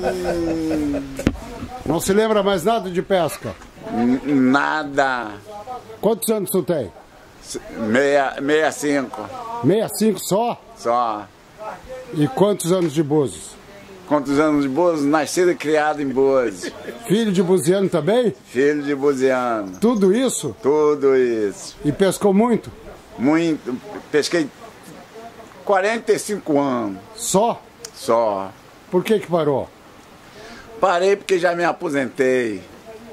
Não se lembra mais nada de pesca? Nada. Quantos anos tu tem? 65. 65 só? Só. E quantos anos de Búzios? Quantos anos de Búzios? Nascido e criado em Búzios. Filho de buziano também? Filho de buziano. Tudo isso? Tudo isso. E pescou muito? Muito. Pesquei 45 anos. Só? Só. Por que parou? Parei porque já me aposentei.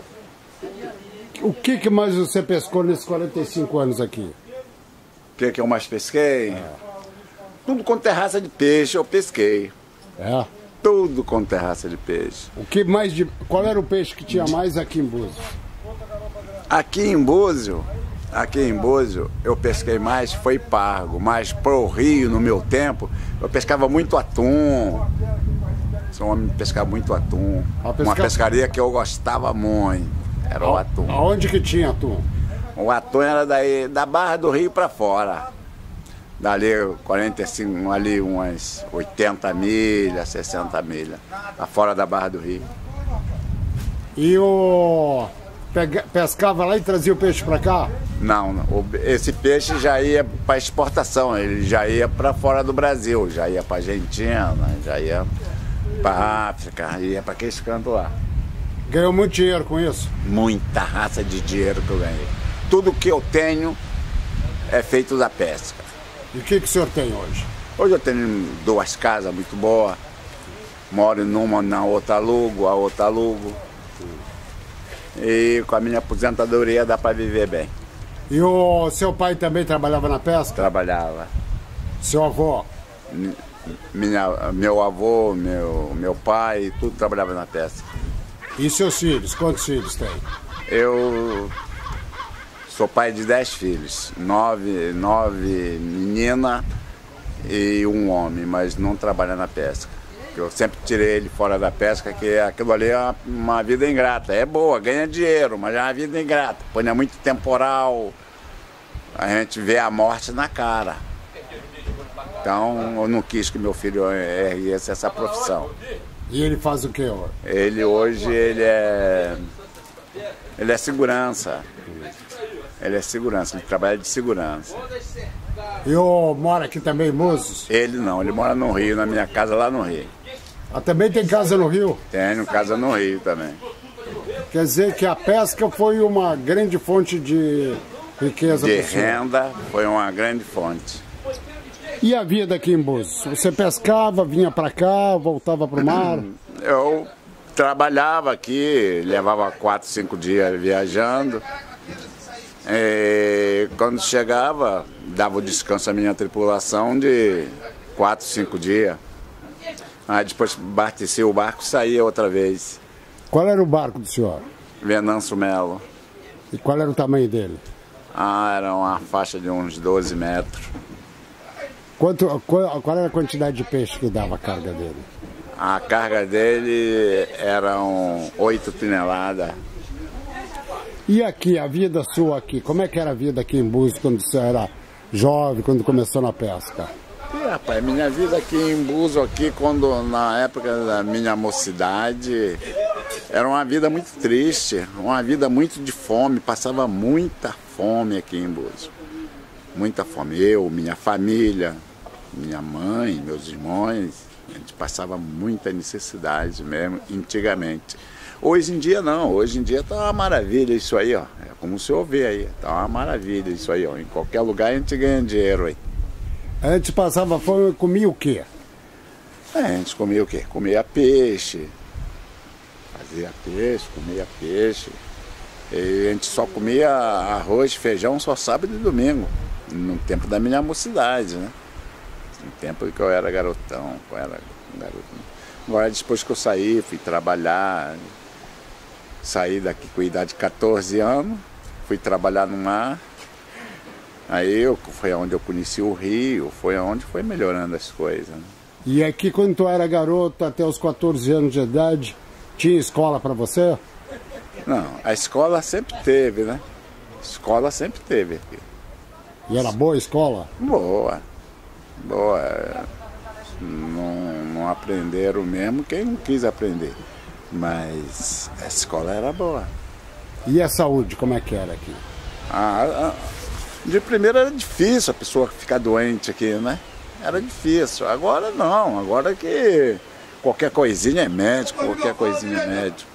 O que mais você pescou nesses 45 anos aqui? O que eu mais pesquei? Tudo com terraça de peixe eu pesquei. É? Tudo com terraça de peixe. O que mais de... Qual era o peixe que tinha mais aqui em Búzios? Aqui em Búzios, eu pesquei mais, foi pargo, mas pro Rio, no meu tempo, eu pescava muito atum. Sou um homem de pescar muito atum. Uma pescaria que eu gostava muito, era o atum. Aonde que tinha atum? O atum era daí, da Barra do Rio para fora. Dali 45, ali umas 80 milhas, 60 milhas, lá fora da Barra do Rio. E pescava lá e trazia o peixe para cá? Não, esse peixe já ia para exportação, ele já ia para fora do Brasil, já ia para Argentina, já ia para África, ia para aqueles cantos lá. Ganhou muito dinheiro com isso? Muita raça de dinheiro que eu ganhei. Tudo que eu tenho é feito da pesca. E o que o senhor tem hoje? Hoje eu tenho 2 casas muito boas, moro numa, na outra alugo, a outra alugo. E com a minha aposentadoria dá para viver bem. E o seu pai também trabalhava na pesca? Trabalhava. Seu avô? Meu avô, meu pai, tudo trabalhava na pesca. E seus filhos? Quantos filhos tem? Eu sou pai de 10 filhos, 9 meninas e um homem, mas não trabalha na pesca. Eu sempre tirei ele fora da pesca, que aquilo ali é uma vida ingrata. É boa, ganha dinheiro, mas é uma vida ingrata. Quando é muito temporal, a gente vê a morte na cara. Então eu não quis que meu filho erguesse essa profissão. E ele faz o que hoje? Ele hoje ele é segurança. Ele é segurança, ele trabalha de segurança. E o mora aqui também em Búzios? Ele não, ele mora no Rio, na minha casa lá no Rio. Ah, também tem casa no Rio? Tenho casa no Rio também. Quer dizer que a pesca foi uma grande fonte de riqueza de renda, foi uma grande fonte. E a vida aqui em Búzios? Você pescava, vinha para cá, voltava para o mar? Eu trabalhava aqui, levava 4, 5 dias viajando. E quando chegava, dava o descanso à minha tripulação de 4, 5 dias. Aí depois abastecia o barco e saía outra vez. Qual era o barco do senhor? Venâncio Melo. E qual era o tamanho dele? Ah, era uma faixa de uns 12 metros. Qual era a quantidade de peixe que dava a carga dele? A carga dele eram 8 toneladas. E aqui, a vida sua aqui, como é que era a vida aqui em Búzios quando você era jovem, quando começou na pesca? Rapaz, minha vida aqui em Búzios, aqui, na época da minha mocidade, era uma vida muito triste, uma vida muito de fome, passava muita fome aqui em Búzios. Muita fome, eu, minha família, minha mãe, meus irmãos, a gente passava muita necessidade mesmo, antigamente. Hoje em dia não, hoje em dia tá uma maravilha isso aí, ó. É como o senhor vê aí, tá uma maravilha isso aí, ó. Em qualquer lugar a gente ganha dinheiro aí. A gente passava fome e comia o quê? A gente comia o quê? Comia peixe, fazia peixe, comia peixe. E a gente só comia arroz, feijão só sábado e domingo, no tempo da minha mocidade, né? No tempo que eu era garotão, Agora depois que eu saí, fui trabalhar, saí daqui com a idade de 14 anos, fui trabalhar no mar. Aí foi onde eu conheci o Rio, foi onde foi melhorando as coisas. Né? E aqui quando tu era garoto, até os 14 anos de idade, tinha escola para você? Não, a escola sempre teve, né? Escola sempre teve aqui. E era boa a escola? Boa. Boa. Não não aprenderam mesmo quem não quis aprender. Mas a escola era boa. E a saúde, como é que era aqui? De primeira era difícil a pessoa ficar doente aqui, né? Era difícil. Agora não, agora que qualquer coisinha é médico, qualquer coisinha é médico.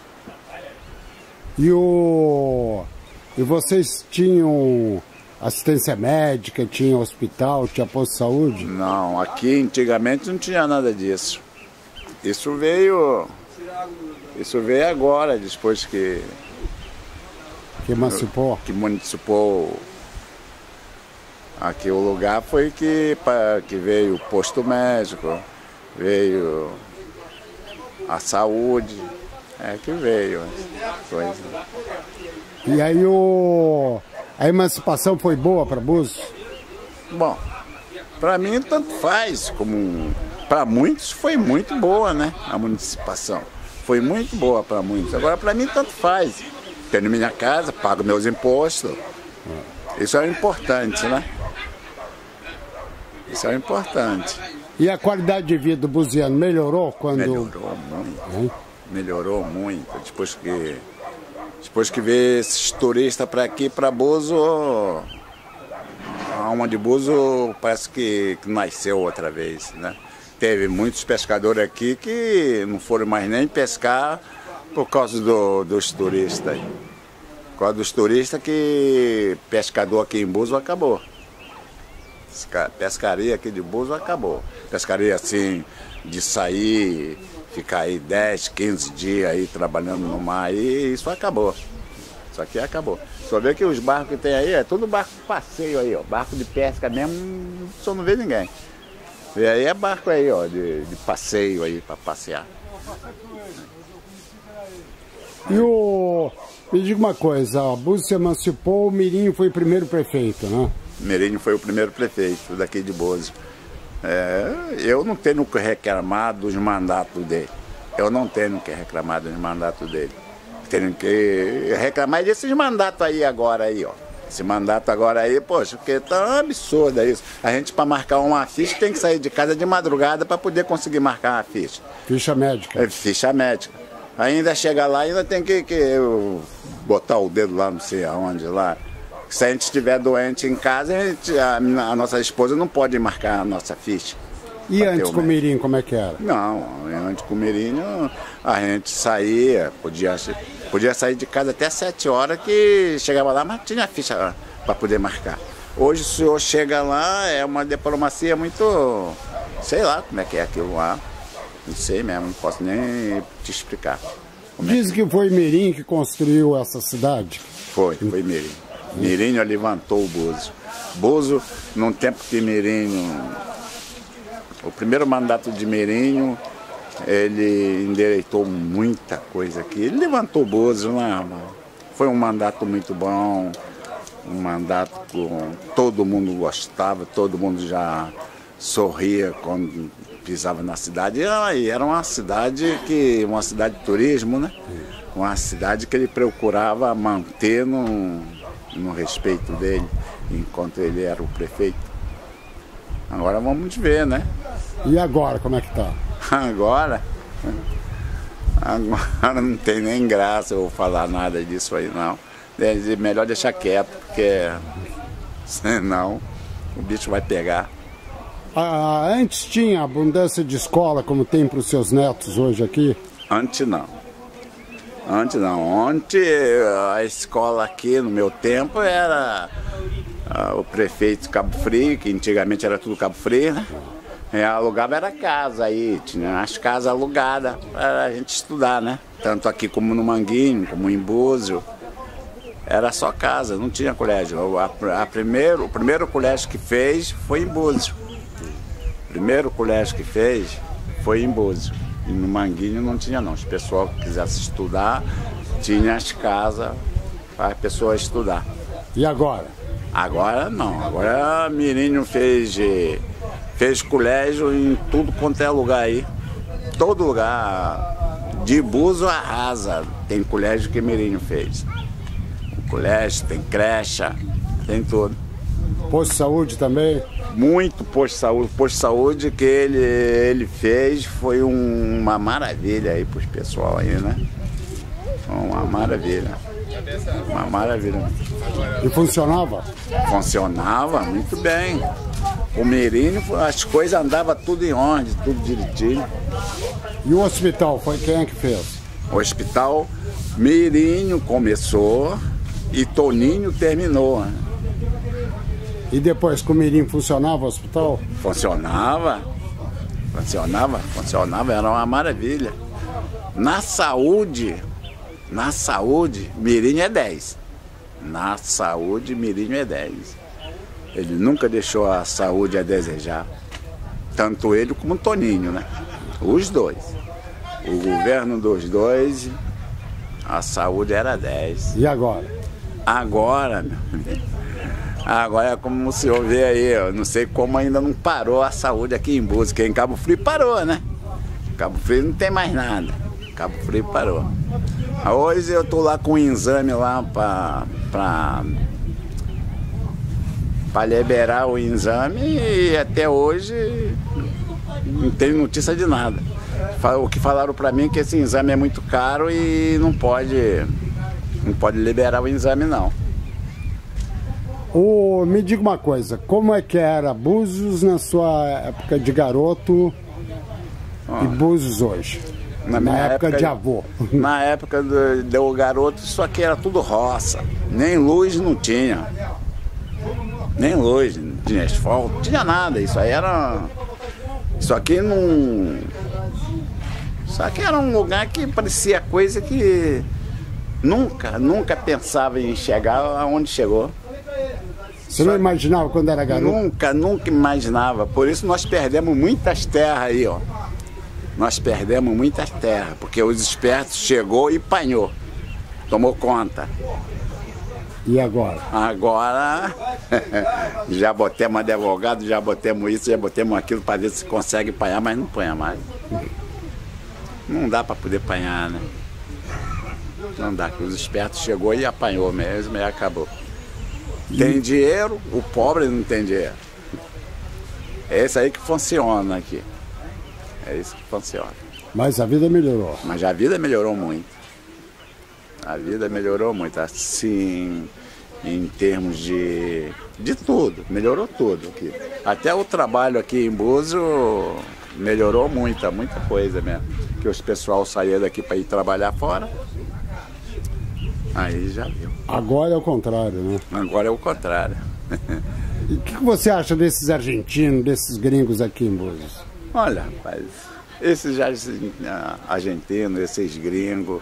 E vocês tinham assistência médica, tinha hospital, tinha posto de saúde? Não, aqui antigamente não tinha nada disso. Isso veio agora, depois que emancipou? Que municipou aqui o lugar, foi que veio o posto médico, veio a saúde, que veio coisa. E aí a emancipação foi boa para Búzios? Bom, para mim tanto faz, como para muitos foi muito boa, né? A municipalização foi muito boa para muitos. Agora para mim tanto faz. Tenho minha casa, pago meus impostos. Isso é importante, né? Isso é importante. E a qualidade de vida do buziano melhorou quando... Melhorou muito. Melhorou muito. Depois que veio esses turistas para aqui, para Búzios, a alma de Búzios parece que nasceu outra vez, né? Teve muitos pescadores aqui que não foram mais nem pescar por causa dos turistas. Por causa dos turistas que pescador aqui em Búzios acabou. Pescaria aqui de Búzios acabou. Pescaria assim, de sair, ficar aí 10, 15 dias aí trabalhando no mar, e isso acabou. Isso aqui acabou. Só vê que os barcos que tem aí, é tudo barco de passeio aí, ó. Barco de pesca mesmo, só não vê ninguém. E aí é barco aí, ó, de passeio aí, para passear. Me diga uma coisa, a Búzios se emancipou, o Mirinho foi o primeiro prefeito, né? Mirinho foi o primeiro prefeito daqui de Búzios. Eu não tenho que reclamar dos mandatos dele. Eu não tenho que reclamar dos mandatos dele. Tenho que reclamar desses mandatos aí agora aí, ó. Esse mandato agora aí, poxa, porque tá absurdo isso. A gente, para marcar uma ficha, tem que sair de casa de madrugada para poder conseguir marcar uma ficha. Ficha médica. Ficha médica. Ainda chega lá, ainda tem que botar o dedo lá, não sei aonde lá. Se a gente estiver doente em casa, a nossa esposa não pode marcar a nossa ficha. E antes com o Mirinho, como é que era? Não, antes com o Mirinho, a gente saía, podia sair de casa até 7 horas, que chegava lá, mas tinha ficha para poder marcar. Hoje o senhor chega lá, é uma diplomacia muito, sei lá como é que é aquilo lá. Não sei mesmo, não posso nem te explicar. Dizem que foi Mirinho que construiu essa cidade? Foi Mirinho. Mirinho levantou o Búzios. Búzios, num tempo que Mirinho... O primeiro mandato de Mirinho, ele endireitou muita coisa aqui. Ele levantou o Búzios, né? Foi um mandato muito bom, um mandato que todo mundo gostava, todo mundo já sorria quando pisava na cidade. E era uma cidade de turismo, né? Uma cidade que ele procurava manter no respeito dele, enquanto ele era o prefeito. Agora vamos ver, né? E agora, como é que tá? Agora não tem nem graça eu falar nada disso aí, não. É melhor deixar quieto, porque senão o bicho vai pegar. Antes tinha abundância de escola, como tem para os seus netos hoje aqui? Antes não. Antes não. Antes a escola aqui, no meu tempo, era o prefeito de Cabo Frio, que antigamente era tudo Cabo Frio, né? Alugava era casa aí, tinha as casas alugadas para a gente estudar, né? Tanto aqui como no Manguinho, como em Búzios. Era só casa, não tinha colégio. O primeiro colégio que fez foi em Búzios. O primeiro colégio que fez foi em Búzios. E no Manguinho não tinha não. Se o pessoal que quisesse estudar, tinha as casas para a pessoa estudar. E agora? Agora não. Agora Mirinho fez colégio em tudo quanto é lugar aí. Todo lugar. De Búzios arrasa. Tem colégio que Mirinho fez. Colégio, tem creche, tem tudo. Posto de saúde também? Muito posto de saúde. O posto de saúde que ele fez foi uma maravilha aí para os pessoal aí, né? Uma maravilha. Uma maravilha. E funcionava? Funcionava muito bem. O Mirim, as coisas andavam tudo em ordem, tudo direitinho. E o hospital, foi quem é que fez? O hospital, Mirinho começou e Toninho terminou. Né? E depois, com o Mirim, funcionava o hospital? Funcionava, era uma maravilha. Na saúde, Mirim é 10. Na saúde, Mirim é 10. Ele nunca deixou a saúde a desejar. Tanto ele como o Toninho, né? Os dois. O governo dos dois, a saúde era 10. E agora? Agora, meu amigo, agora é como o senhor vê aí, eu não sei como ainda não parou a saúde aqui em Búzios, porque em Cabo Frio parou, né? Cabo Frio não tem mais nada. Cabo Frio parou. Hoje eu tô lá com um exame lá para liberar o exame e até hoje não tenho notícia de nada. O que falaram para mim é que esse exame é muito caro e não pode liberar o exame não. Me diga uma coisa, como é que era Búzios na sua época de garoto e Búzios hoje? Na época de avô. Na época do garoto, isso aqui era tudo roça. Nem luz não tinha. Nem luz, não tinha asfalto, não tinha nada. Isso aí era... Isso aqui não... Isso aqui era um lugar que parecia coisa que nunca pensava em chegar aonde chegou. Você não imaginava quando era garoto? Nunca imaginava. Por isso nós perdemos muitas terras aí, ó. Nós perdemos muitas terras, porque os espertos chegou e panhou. Tomou conta. E agora? Agora, já botemos advogado, já botemos isso, já botemos aquilo para ver se consegue panhar, mas não panha mais. Não dá para poder panhar, né? Não dá, que os espertos chegou e apanhou mesmo e acabou. Tem dinheiro, o pobre não tem dinheiro. É isso aí que funciona aqui. É isso que funciona. Mas a vida melhorou. Mas a vida melhorou muito. A vida melhorou muito, assim, em termos de tudo, melhorou tudo aqui. Até o trabalho aqui em Búzios melhorou muita coisa mesmo. Que os pessoal saíam daqui para ir trabalhar fora, aí já viu. Agora é o contrário, né? Agora é o contrário. E o que você acha desses argentinos, desses gringos aqui em Búzios? Olha, rapaz, esses argentinos, esses gringos,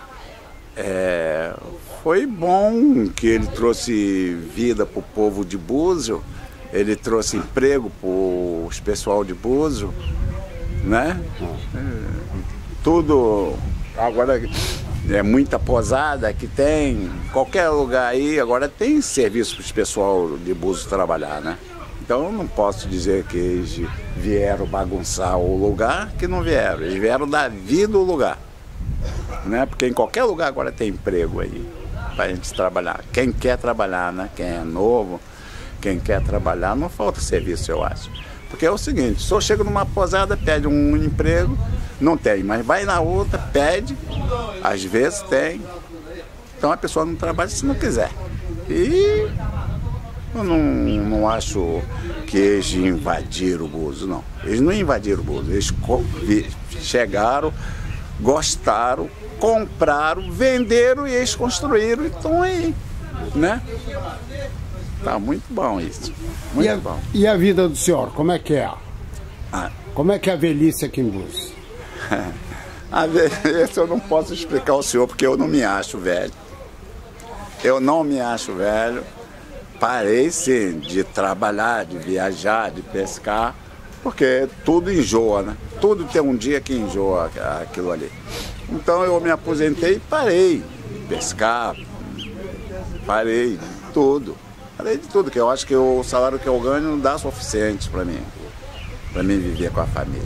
foi bom que ele trouxe vida para o povo de Búzios, ele trouxe emprego para os pessoal de Búzios, né? Tudo, agora é muita posada que tem, qualquer lugar aí, agora tem serviço para os pessoal de Búzios trabalhar, né? Então eu não posso dizer que eles vieram bagunçar o lugar, que não vieram. Eles vieram dar vida ao lugar. Né? Porque em qualquer lugar agora tem emprego aí para a gente trabalhar. Quem quer trabalhar, né? Quem é novo, quem quer trabalhar, não falta serviço, eu acho. Porque é o seguinte, só chega numa posada, pede um emprego, não tem, mas vai na outra, pede, às vezes tem. Então a pessoa não trabalha se não quiser. E eu não acho que eles invadiram o Búzios, não. Eles não invadiram o Búzios, eles chegaram, gostaram, compraram, venderam e eles construíram e estão aí, né? Tá muito bom isso, muito bom. E a vida do senhor, como é que é? Como é que é a velhice aqui em Búzios? A velhice eu não posso explicar ao senhor porque eu não me acho velho. Eu não me acho velho. Parei sim de trabalhar, de viajar, de pescar, porque tudo enjoa, né? Tudo tem um dia que enjoa aquilo ali. Então eu me aposentei e parei de pescar, parei de tudo. Parei de tudo, que eu acho que o salário que eu ganho não dá suficiente para mim viver com a família.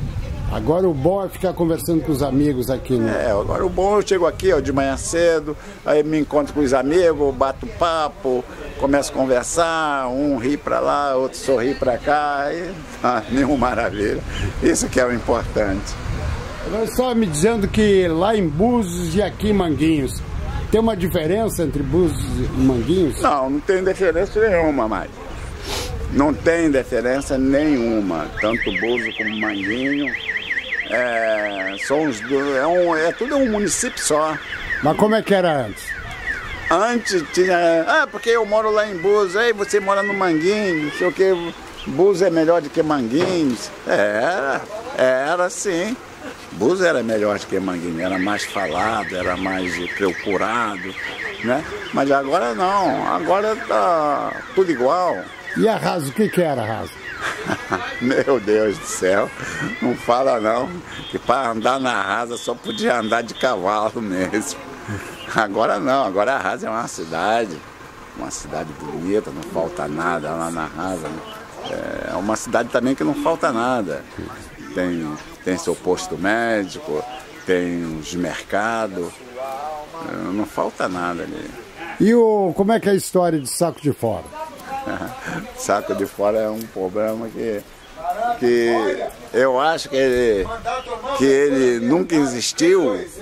Agora o bom é ficar conversando com os amigos aqui, né? Agora o bom, eu chego aqui, ó, de manhã cedo, aí me encontro com os amigos, bato papo, começo a conversar, um ri pra lá, outro sorri pra cá, e nenhuma maravilha. Isso que é o importante. Agora estava me dizendo que lá em Búzios e aqui em Manguinhos, tem uma diferença entre Búzios e Manguinhos? Não, não tem diferença nenhuma mais. Não tem diferença nenhuma, tanto Búzios como Manguinhos. São os dois, é tudo um município só. Mas como é que era antes? Antes tinha, porque eu moro lá em Búzios, aí você mora no Manguinhos, não sei o que, Búzios é melhor do que Manguinhos. Era sim. Búzios era melhor do que Manguinhos, era mais falado, era mais procurado, né? Mas agora não, agora tá tudo igual. E a Rasa, o que era a Rasa? Meu Deus do céu, não fala não, que para andar na Rasa só podia andar de cavalo mesmo. Agora não, agora a Rasa é uma cidade bonita, não falta nada lá na Rasa. É uma cidade também que não falta nada. Tem seu posto médico, tem os mercados, não falta nada ali. E como é que é a história de Saco de Fora? Saco de Fora é um problema que eu acho que ele nunca existiu,